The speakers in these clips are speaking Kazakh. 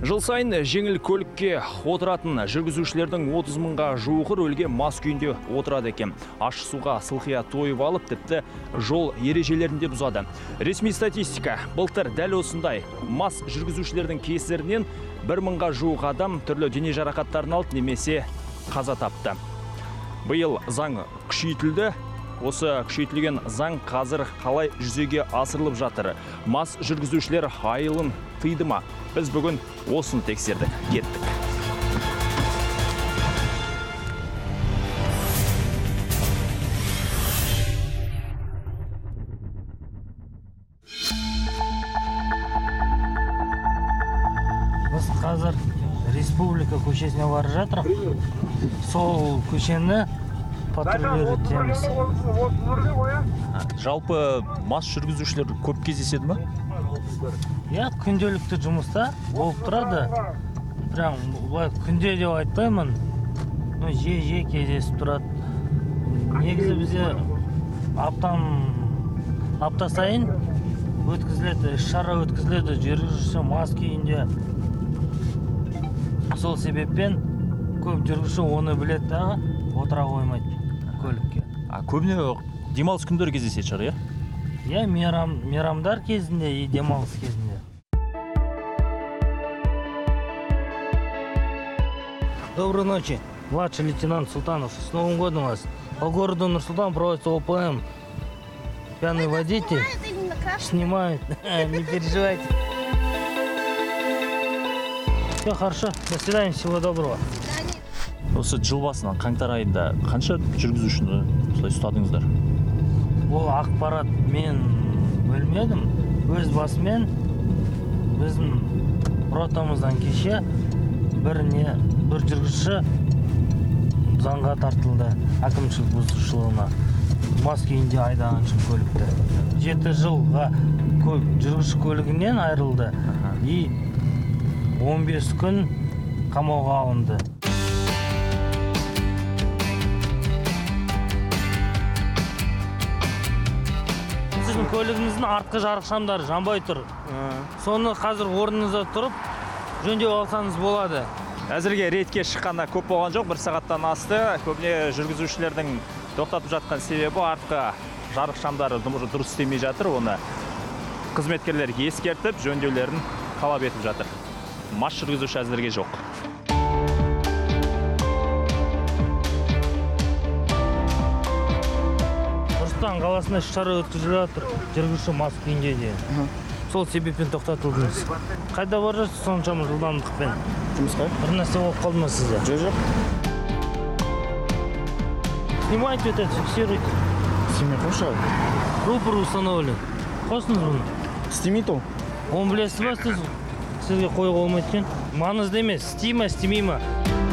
Жыл сайын жеңіл көлікке отыратын жүргізушілердің 30 мыңға жуығы рөлге мас күйінде отырады екен. Аш суға сылқия тойып алып, тіпті жол ережелерінде бұзады. Ресми статистика былтыр дәл осындай мас жүргізушілердің кесірінен 1 мыңға жуық адам түрлі дене жарақаттарын алып немесе қаза тапты. Биыл заң күшейтілді. Осы күшейтілген заң қазір қалай жүзеге асырылып жатыр? Мас жүргізушілер айылын тыйды ма? Біз бүгін осын тексердік, кеттік. Біз қазір республика көшесіне барып жатырмыз. Сол көшені патрульдер етеміз. Жалпы мас жүргізушілер көп кездеседі ме? Күнделікті жұмыста болып тұрады. Прям күнде деп айтпаймын. Жиі кездесіп тұрады. Негізі бізде апта сайын өткізіледі, іс-шара өткізіледі, жүргізуші мас күйінде. Сол себеппен көп жүргізуші оны біледі дағы, отыра қоймайды көлікке. Көбіне демалыс күндері кездеседі шығар, иә? Мейрамдар кезінде и демалыс кезінде. Доброй ночи, младший лейтенант Султанов. С Новым годом вас. По городу Нур-Султан проводится ОПМ. Пьяный водитель снимает. Не переживайте. Все хорошо. До свидания. Всего доброго. Осы жыл басынан қаңтар айында қанша жүргізушіні осылай ұстадыңыздар? Ол ақпарат мен бөлмедім. Өз басымен біздің ротамыздан кеше бір жүргізуші заңға тартылды әкімшілік бұзушылығына. Мас күйінде айдаған үшін көлікті. 7 жылға жүргізуші көлігінен айырылды и 15 күн қамауға алынды. Сіздің көлігіңіздің артқы жарық шамдары жанбай тұр. Соны қазір орныңызда тұрып жөндеп алсаңыз болады. Әзірге рейдке шыққанда көп болған жоқ, 1 сағаттан асты. Көбіне жүргізушілердің тоқтатып жатқан себебі артқы жарық шамдары дұрыс істемей жатыр. Оны қызметкерлер ескертіп, жөндеулерін талап етіп жатыр. Мас жүргізуші әзірге жоқ. Нұр-Сұлтан қаласында іс-шара өткізіліп жатыр, жүргізуші мас күйінде де. Сол себеппен тоқтатылдыңыз. Қайда бара жатсыз соншама жылдамдықпен? Жұмысқа? Бір нәрсе болып қалды ма сізде? Жоқ. Снимайте вот это, фиксируйте. Істемей қойшы. Рупор установлен. Қосыңыз бұны. Істемейді ол. Оны білесіз ба сіз? Сізге қойға болмайды екен. Маңызды емес, істей ма, істемей ма?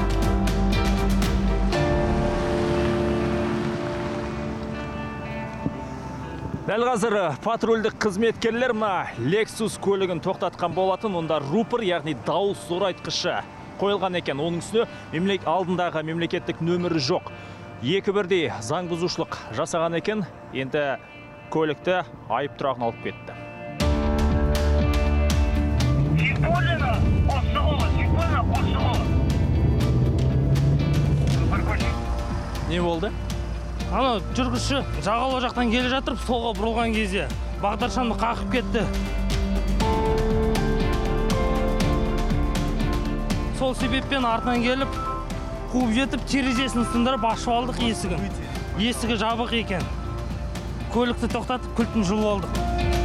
Дәл қазір патрульдік қызметкерлер Lexus көлігін тоқтатқан болатын. Онда рупор, яғни дауыс зорайтқышы қойылған екен. Оның үстіне алдындағы мемлекеттік нөмірі жоқ. Екі бірдей заң бұзушылық жасаған екен. Енді көлікті айып тұрағына алып кетті. Не болды? Ана жүргізуші жағалау жақтан келе жатырып, солға бұрылған кезде бағдаршамды қақып кетті. Сол себеппен артынан келіп, қуып жетіп, терезесін сындырып ашып алдық есігін. Есігі жабық екен. Көлікті тоқтатып, кілтін жұлып алдық.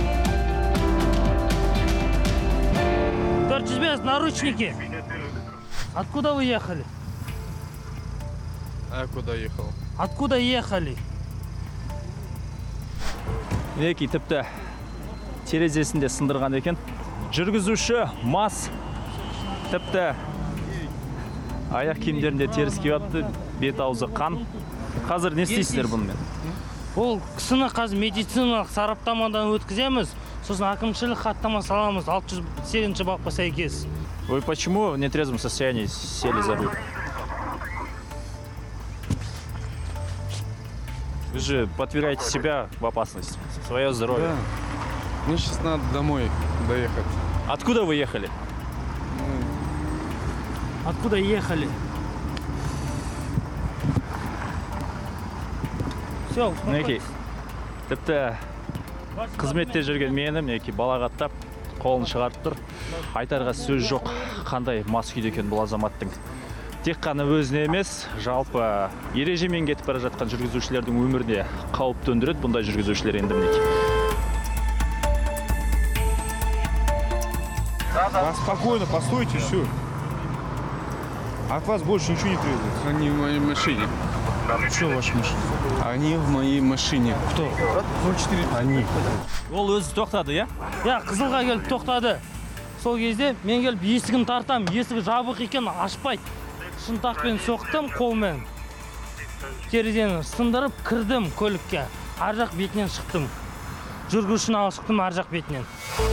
405, наручники. Откуда вы ехали? А куда ехал? Откуда ехали? Мінекей тіпті терезесінде сындырған екен. Жүргізуші мас, тіпті аяқ киімдерінде теріс киіпті, бет аузы қан. Қазір не істейсіздер бұнымен? Ол кісіні қазір медициналық сараптамадан өткіземіз, сосын әкімшілік хаттама саламыз 608 бапқа сәйкес. Вы почему в нетрезвом состоянии сели за руль? Вы же подвергаете себя в опасность, свое здоровье. Да. Мне сейчас надо домой доехать. Откуда вы ехали? откуда ехали. Все, Мінекей, тіпті қызметте жүрген мені мінекей балағаттап қолын шығарып тұр. Айтарға сөз жоқ, қандай мас күйде екен бұл азаматтың. Тек қана өзіне емес, жалпы ережемен кетіп бара жатқан жүргізушілердің өміріне қауіп төндіреді бұндай жүргізушілер енді мінекей. Да, спокойно, постойте, все. От вас больше ничего не требуется. Они в моей машине. Что в вашей машине? Они в моей машине. Кто? 04. Они. Ол өзі тоқтады, иә? Қызылға келіп тоқтады. Сол кезде мен келіп есігін тартам, есігі жабық екен, ашпайды. Шынтақпен соқтым қолмен. Терезені сындырып кірдім көлікке. Ар жақ бетінен шықтым. Жүргізушіні алып шықтым ар жақ бетінен.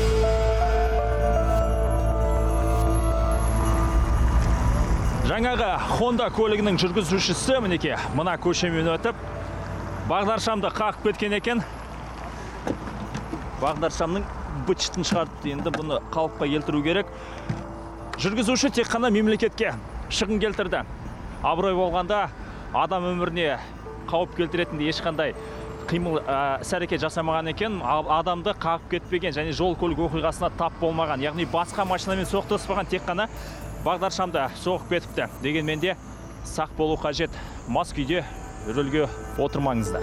Жаңағы Honda көлігінің жүргізушісі мінекей мына көшемен өтіп бағдаршамды қағып кеткен екен. Бағдаршамның бытшытын шығарып енді бұны қалыпқа келтіру керек. Жүргізуші тек қана мемлекетке шығын келтірді. Абырой болғанда адам өміріне қауіп келтіретінде ешқандай қимыл іс-әрекет жасамаған екен. Адамды қағып кетпеген және жол көлік оқиғасына тап болмаған. Яғни басқа машинамен соқтығыспаған, тек қана бағдаршамды соғып кетіпті. Дегенмен де сақ болу қажет. Мас күйде рөлге отырмаңыздар.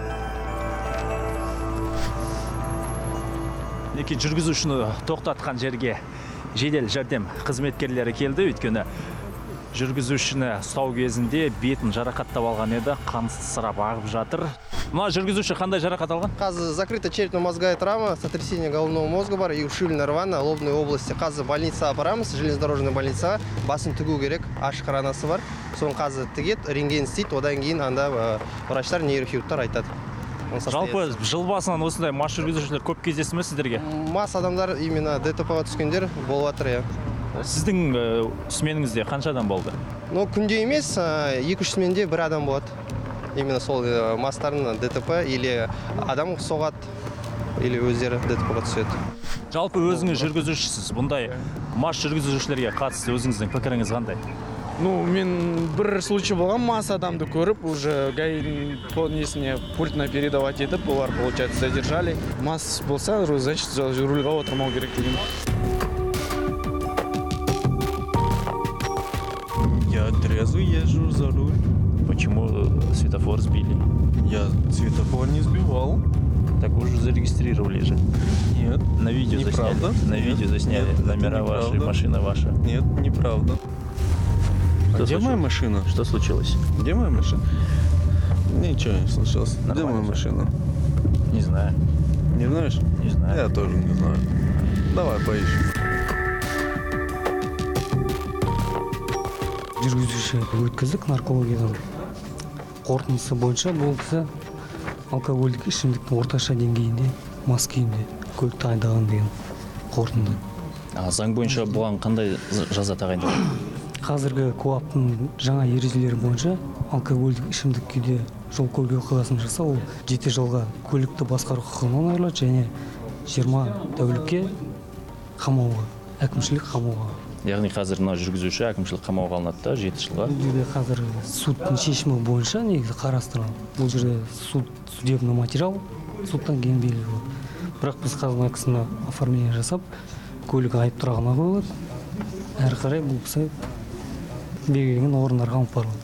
Неке жүргізушіні тоқтатқан жерге жедел жәрдем қызметкерлері келді. Өйткені жүргізушіні ұстау кезінде бетін жарақаттап алған еді, қансырап ағып жатыр. Мына жүргізуші қандай жарақат алған? Қазір закрыта черепно-мозговая травма, сотрясение головного мозга бар и ушибленная рвана лобной области. Қазір больница апарамыз, железнодорожный больница, басын тігу керек, ашық ранасы бар. Соны қазір тігет, рентген істейді, одан кейін анда врачтар, нейрохирургтар айтады. Жалпы жыл басынан осындай мас жүргізушілер көп кездесті ме сіздерге? Мас адамдар именно ДТП-ға түскендер болып жатыр, иә. Сіздің сменіңізде қанша адам болды? Но күнде емес, 2-3 сменде бір адам болады. Именно сол мастарын ДТП или адам соғады, или өздері ДТП-ға түседі. Жалпы өзіңіз жүргізушісіз. Бұндай мас жүргізушілерге қатысты өзіңіздің пікіріңіз қандай? Ну, мен бір случай болған, мас адамды көріп, уже гаидің несіне пультына передавать етіп, олар, получается, задержали. Мас болса, значит, рульға отырмау керек деген. Я трезвый езжу за руль. Почему светофор сбили? Я светофор не сбивал. Так уже зарегистрировали же. Нет. На видео Неправда. засняли. На Нет, видео засняли. нет, это Номера ваши, неправда. машина ваша. Нет, неправда. Что Где случилось? моя машина? Что случилось? Где моя машина? Ничего не случилось. Где Нормально моя всё. машина? Не знаю. Не знаешь? Не знаю. Я тоже не знаю. Давай поищем. Жүргізуші өткіздік наркологиядан. Қорытындысы бойынша бұл кісі алкогольдік ішімдіктің орташа деңгейінде мас күйінде көлікті айдаған деген қорытынды. Заң бойынша бұған қандай жаза тағайындалды? Қазіргі КОАП-тың жаңа ережелері бойынша алкогольдік ішімдік күйде жол көлік оқиғасын жасау ол 7 жылға көлікті басқару құқығынан айырылады және 20 тәулікке қамауға, әкімшілік қамауға. Яғни қазір мына жүргізуші әкімшілік қамауға алынады да 7 жылға. Бұл жерде қазір судтың шешімі бойынша негізі қарастырылған. Бұл жерде судебный материал судтан кейін белгілі болады. Бірақ біз қазір кісіні оформление жасап, көлік айып тұрағына қойылады. Әрі қарай бұл кісі белгіленген орындарға алып барылады.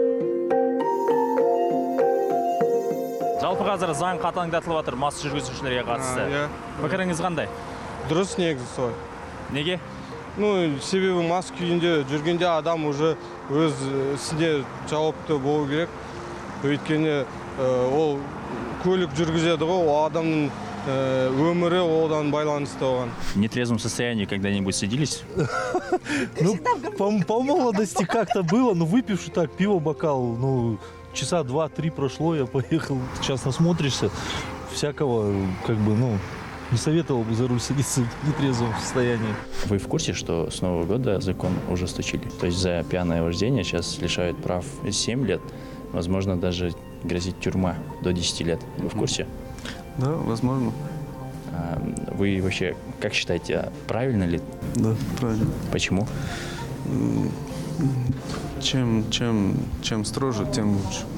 Жалпы қазір заң қатаңдатылып жатыр мас жүргізушілерге қатысты. Пікіріңіз қандай? Дұрыс негізі солай. Неге? Ну, себебі мас күйінде жүргенде адам уже өз ісіне жауапты болу керек. Өйткені ол көлік жүргізеді ғой, ол адамның өмірі одан байланысты оған. В нетрезвом состоянии когда-нибудь садились? Ну, по молодости как-то было, но выпивший так, пиво, бокал, ну, часа 2-3 прошло, я поехал. Сейчас насмотришься, всякого, как бы, ну, не советовал бы за руль садиться в нетрезвом состоянии. Вы в курсе, что с Нового года закон ужесточили? То есть за пьяное вождение сейчас лишают прав 7 лет, возможно, даже грозит тюрьма до 10 лет. Вы в курсе? Да, возможно. Вы вообще как считаете, правильно ли? Да, правильно. Почему? Чем строже, тем лучше.